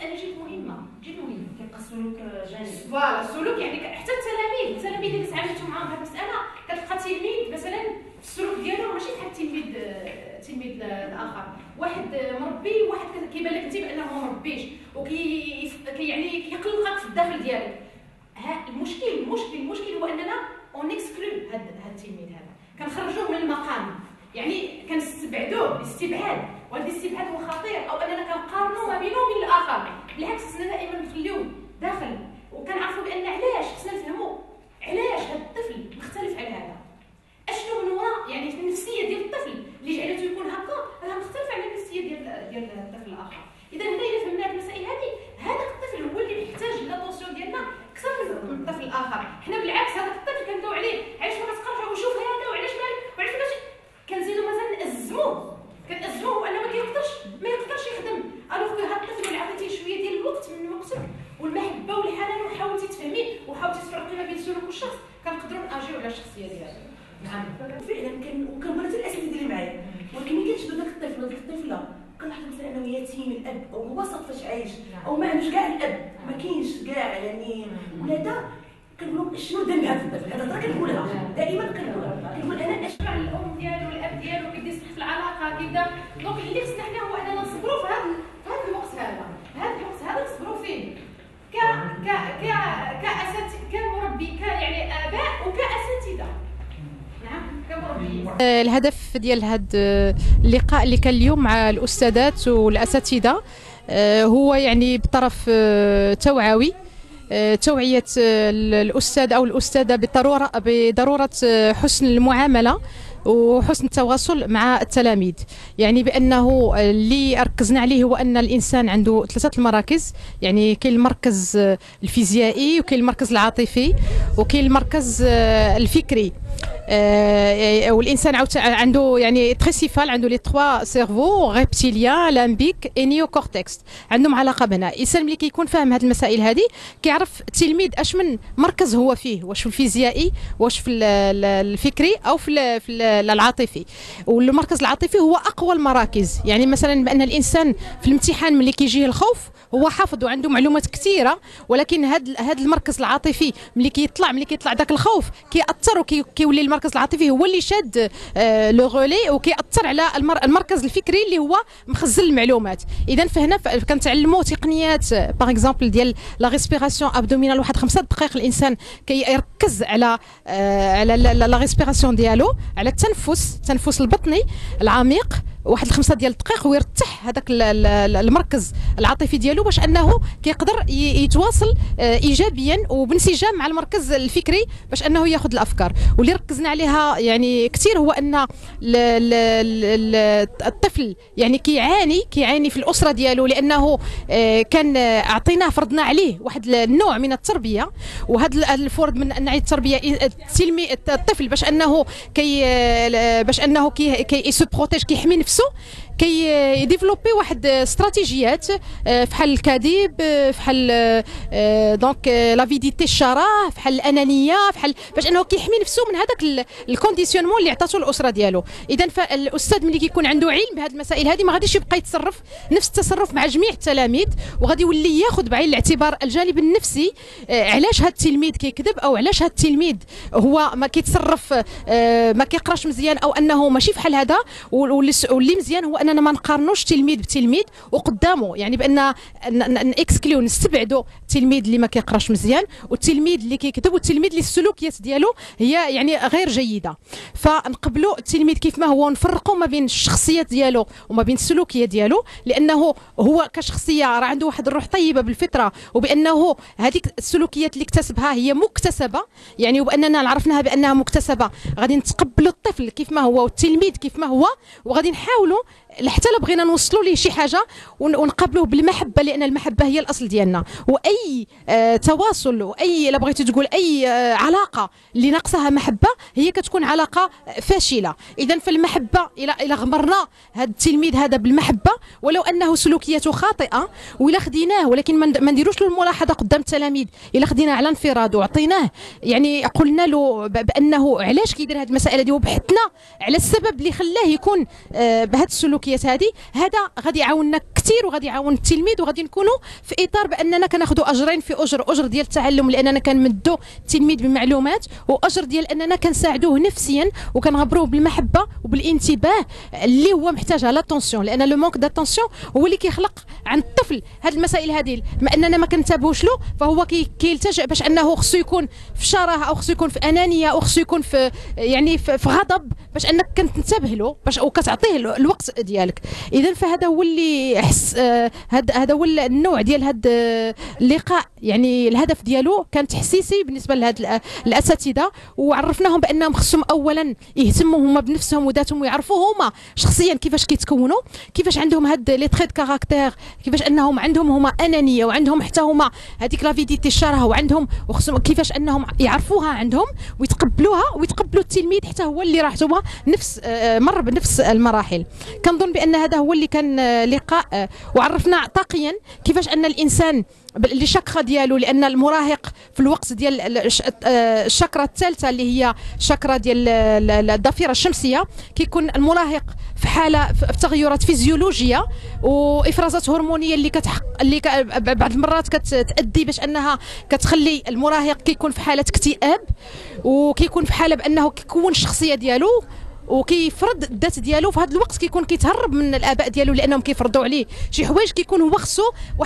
مساله جد مهمه جد مهمه. كيبقى السلوك جانبي. فوالا السلوك يعني حتى التلاميذ اللي تعاملتوا معاهم هذه المساله كتلقى تلميذ مثلا السلوك ديالو ماشي بحال التلميذ الاخر. واحد مربي وواحد كيبان لك انت بانه ما مربيش يعني كيقلقك في الداخل ديالك. المشكل هو اننا اون اكسكلو هذا التلميذ هذا كنخرجوه من المقام، يعني كنستبعدوه الاستبعاد، وهذا الاستبعاد هو خطير. او اننا كنقارنوا ما بينه وبين الاخر، بالعكس خصنا دائما نخليوه داخل وكنعرفوا بان علاش خصنا نفهموا علاش هذا الطفل مختلف على هذا، اشنو من وراء يعني في النفسيه ديال الطفل اللي جعلته يكون هكا راه مختلفه على النفسيه ديال الطفل الاخر. اذا هنا الا فهمنا هذه المسائل هذه، هذا الطفل هو اللي محتاج لاتونسيون ديالنا اكثر من الطفل الاخر. حنا بالعكس هذا الطفل كنبداو عليه علاش ما كتقرفوا وشوف هذا وعلاش مالك وعلاش ماشي، كنزيدو مازال نأزموه وانه ما يقدرش يخدم. الوغ كو هذا الطفل اللي عطيتيه شويه ديال الوقت من وقتك والمحبه والحنان وحاولتي تفهميه وحاولتي تفرقي ما بين السلوك والشخص، كنقدروا ناجيو على الشخصيه ديالو. نعم فعلا وكنقول حتى الاسئله ديالي معايا، ولكن ملي كنشدو داك الطفل وديك الطفله كنلاحظ مثلا انه يتيم الاب او هو فاش عايش او ما عندوش كاع الاب، ما كاينش كاع يعني ولاده. كنقول شنو ذنب هذا الطفل؟ هذا الهضره كنقولها دائما، كنقول انا اشبع الام ديالو والاب ديالو كيبدا يسلك في العلاقه كيبدا. دونك اللي خصنا حنا هو اننا نصبروا في هذا الوقت هذا نصبروا فيه كمربي يعني اباء وكاساتذه. نعم كمربي. الهدف ديال هذا اللقاء اللي كان اليوم مع الاستاذات والاساتذه هو يعني بطرف توعية الأستاذ أو الأستاذة بضرورة حسن المعاملة وحسن التواصل مع التلاميذ. يعني بأنه اللي ركزنا عليه هو أن الإنسان عنده 3 المراكز، يعني كاين المركز الفيزيائي وكاين المركز العاطفي وكاين المركز الفكري. والانسان عنده يعني تريسيفال، عنده لي 3 سيرفو، ريبتيليان، لامبيك، نيو كورتكس، عندهم علاقه بهنا. الانسان ملي كيكون فاهم هذه المسائل هذه كيعرف التلميذ اش من مركز هو فيه، واش في الفيزيائي، واش في الفكري او في العاطفي. والمركز العاطفي هو اقوى المراكز. يعني مثلا بان الانسان في الامتحان ملي كيجيه الخوف هو حافظ وعنده معلومات كثيره، ولكن هذا المركز العاطفي ملي كيطلع داك الخوف كيأثر وكيولي المركز العاطفي هو اللي شاد لو غولي وكيأثر على المركز الفكري اللي هو مخزن المعلومات. اذا فهنا كنتعلموا تقنيات باغ اكزومبل ديال لا ريسبيراسيون ابدومينال. واحد 5 دقائق الانسان كيركز على لا ريسبيراسيون ديالو، على التنفس البطني العميق واحد 5 ديال الدقائق ويرتاح هذاك المركز العاطفي ديالو باش انه كيقدر يتواصل ايجابيا وبانسجام مع المركز الفكري باش انه ياخذ الافكار. واللي ركزنا عليها يعني كثير هو ان الطفل يعني كيعاني في الاسره ديالو، لانه كان اعطيناه فرضنا عليه واحد النوع من التربيه، وهذا الفرض من نوع التربيه الطفل باش انه كي سو بروتيج كيحمي نفسه، يديفلوبي واحد استراتيجيات فحال الكذب، فحال دونك لافيديتي الشراه، فحال الانانيه، فحال باش انه كيحمي نفسه من هذاك الكونديسيونمون اللي عطاتو الاسره ديالو. اذا فالاستاذ ملي كيكون عنده علم بهذه المسائل هذه ما غاديش يبقى يتصرف نفس التصرف مع جميع التلاميذ، وغادي يولي ياخذ بعين الاعتبار الجانب النفسي. علاش هذا التلميذ كيكذب، او علاش هذا التلميذ هو ما كيتصرف ما كيقراش مزيان، او انه ماشي فحال هذا. واللي مزيان هو اننا ما نقارنوش تلميذ بتلميذ وقدامه، يعني بان نكسكليو نستبعدوا التلميذ اللي ما كيقراش مزيان والتلميذ اللي كيكذب والتلميذ اللي السلوكيات ديالو هي يعني غير جيده. فنقبلوا التلميذ كيف ما هو ونفرقوا ما بين الشخصيات ديالو وما بين السلوكيات ديالو، لانه هو كشخصيه راه عنده واحد الروح طيبه بالفطره، وبانه هذيك السلوكيات اللي اكتسبها هي مكتسبه، يعني وباننا عرفناها بانها مكتسبه. غادي نتقبلوا الطفل كيف ما هو والتلميذ كيف ما هو، وغادي نحاولوا حتى لا بغينا نوصلوا ليه شي حاجه ونقابلوه بالمحبه، لان المحبه هي الاصل ديالنا. واي تواصل واي لا بغيتي تقول اي علاقه اللي ناقصها محبه هي كتكون علاقه فاشله. اذا فالمحبه الى غمرنا هذا التلميذ هذا بالمحبه ولو انه سلوكياته خاطئه، ولا خديناه ولكن ما نديروش له الملاحظه قدام التلاميذ، الا خديناه على انفراد وعطيناه يعني قلنا له بانه علاش كيدير هذه المساله دي وبحثنا على السبب اللي خلاه يكون بهذه السلوكيات هذه، هذا غادي يعاوننا كثير كثير وغادي يعاون التلميذ، وغادي نكونوا في اطار باننا كناخذوا اجرين في اجر ديال التعلم لاننا كنمدوا التلميذ بمعلومات، واجر ديال اننا كنساعدوه نفسيا وكنغبروه بالمحبه وبالانتباه اللي هو محتاجها لاتونسيون، لان لو مونك داتونسيون هو اللي كيخلق عند الطفل هذه المسائل هذه. بما اننا ما كنتابعوش له فهو كيلتجئ باش انه خصو يكون في شراهه او خصو يكون في انانيه او خصو يكون في يعني في غضب باش انك كنتنتبه له باش وكتعطيه الوقت ديالك. اذا فهذا هو اللي احس هذا هو النوع ديال هذا اللقاء، يعني الهدف ديالو كان تحسيسي بالنسبه لهاد الاساتذه، وعرفناهم بانهم خصهم اولا يهتموا هما بنفسهم وذاتهم ويعرفوا هما شخصيا كيفاش كيتكونوا، كيفاش عندهم هاد لي تريت كاركتير، كيفاش انهم عندهم هما انانيه وعندهم حتى هما هذيك لافيديتي الشراهه وعندهم وخصهم كيفاش انهم يعرفوها عندهم ويتقبلوها ويتقبلوا التلميذ حتى هو اللي راح هو نفس مر بنفس المراحل. كنظن بان هذا هو اللي كان لقاء، وعرفنا طاقيا كيفاش ان الانسان اللي شكرة ديالو، لان المراهق في الوقت ديال الشكرة الثالثه اللي هي الشكرة ديال الضفيره الشمسيه، كيكون المراهق في حاله في تغيرات فيزيولوجيه وافرازات هرمونيه اللي بعض المرات كتادي باش انها كتخلي المراهق كيكون في حاله اكتئاب، وكيكون في حاله بانه كيكون الشخصيه ديالو وكيفرض الذات ديالو. في هذا الوقت كيكون كيتهرب من الاباء ديالو لانهم كيفرضوا عليه شي حوايج، كيكون هو خصو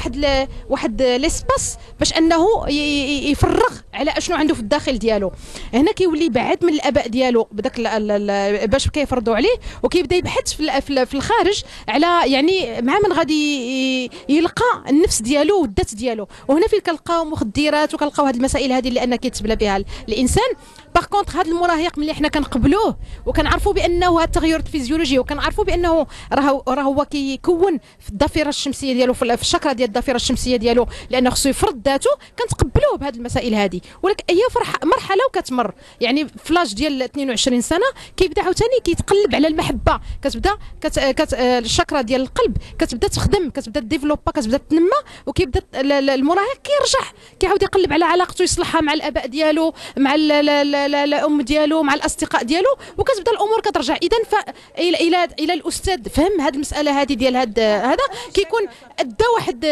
واحد ليسباس باش انه يفرغ على اشنو عنده في الداخل ديالو. هنا كيولي بعد من الاباء ديالو بداك باش كيفرضوا عليه، وكيبدا يبحث في الخارج على يعني مع من غادي يلقى النفس ديالو والذات ديالو. وهنا فين كنلقاو مخدرات وكنلقاو هذه المسائل هذه لان كيتبلى بها الانسان. باغ كونطخ هذا المراهق ملي حنا كنقبلوه وكنعرفوا بانه هذا التغير الفيزيولوجي وكنعرفوا بانه راه هو كيكون في الضفيره الشمسيه ديالو في الشكره ديال الضفيره الشمسيه ديالو لانه خصو يفرض ذاته، كنتقبلوه بهذه المسائل هذه. ولكن هي مرحله وكتمر، يعني فلاش ديال 22 سنه كيبدا عاوتاني كيتقلب على المحبه، كتبدا الشكره ديال القلب كتبدا تخدم، كتبدا ديفلوبا، كتبدا تنمى، وكيبدا المراهق كيرجع كيعاود يقلب على علاقته يصلحها مع الاباء ديالو، مع الام ديالو، مع الاصدقاء ديالو، وكتبدا الامور كترجع. اذا الى الاستاذ فهم هذه المساله هذه ديال هذا كيكون ادى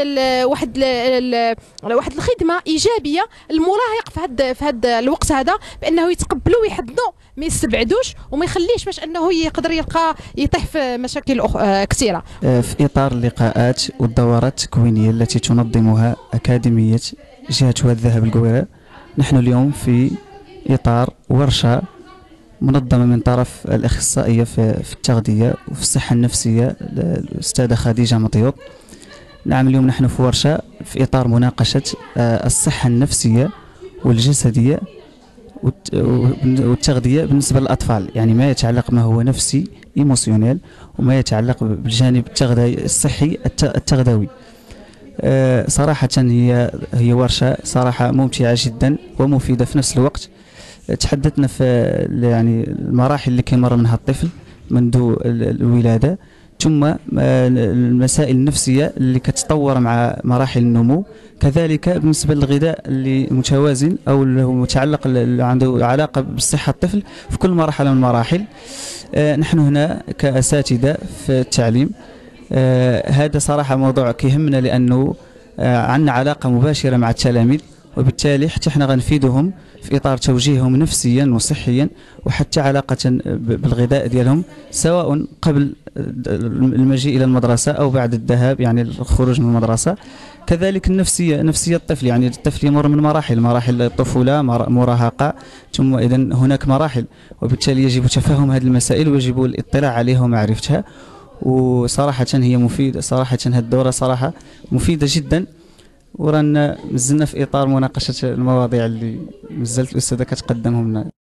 واحد الخدمه ايجابيه المراهق في هذا الوقت هذا، بانه يتقبلوا ويحضنوا، ما يستبعدوش وما يخليش باش انه يقدر يطيح في مشاكل كثيره. في اطار اللقاءات والدورات التكوينيه التي تنظمها اكاديميه جهه واد الذهب القويره، نحن اليوم في اطار ورشه منظمه من طرف الاخصائيه في التغذيه وفي الصحه النفسيه الاستاذه خديجه مطيوط. نعم، اليوم نحن في ورشه في اطار مناقشه الصحه النفسيه والجسديه والتغذيه بالنسبه للاطفال، يعني ما يتعلق ما هو نفسي ايموسيونيل وما يتعلق بالجانب الصحي التغذوي. صراحه هي ورشه صراحه ممتعه جدا ومفيده في نفس الوقت. تحدثنا في يعني المراحل اللي كيمر منها الطفل منذ الولاده، ثم المسائل النفسيه اللي كتطور مع مراحل النمو، كذلك بالنسبه للغذاء اللي متوازن او متعلق عنده علاقه بالصحه الطفل في كل مرحله من المراحل. نحن هنا كاساتذه في التعليم هذا صراحه موضوع كيهمنا لانه عندنا علاقه مباشره مع التلاميذ، وبالتالي حتى احنا غنفيدهم في اطار توجيههم نفسيا وصحيا، وحتى علاقه بالغذاء ديالهم سواء قبل المجيء الى المدرسه او بعد الذهاب، يعني الخروج من المدرسه. كذلك نفسيه الطفل، يعني الطفل يمر من مراحل الطفوله، مراهقه، ثم اذا هناك مراحل، وبالتالي يجب تفهم هذه المسائل ويجب الاطلاع عليها ومعرفتها. وصراحه هي مفيده، صراحه هذه الدوره صراحه مفيده جدا، ورانا مازلنا في اطار مناقشه المواضيع اللي مازالت الاستاذه كتقدمهم لنا.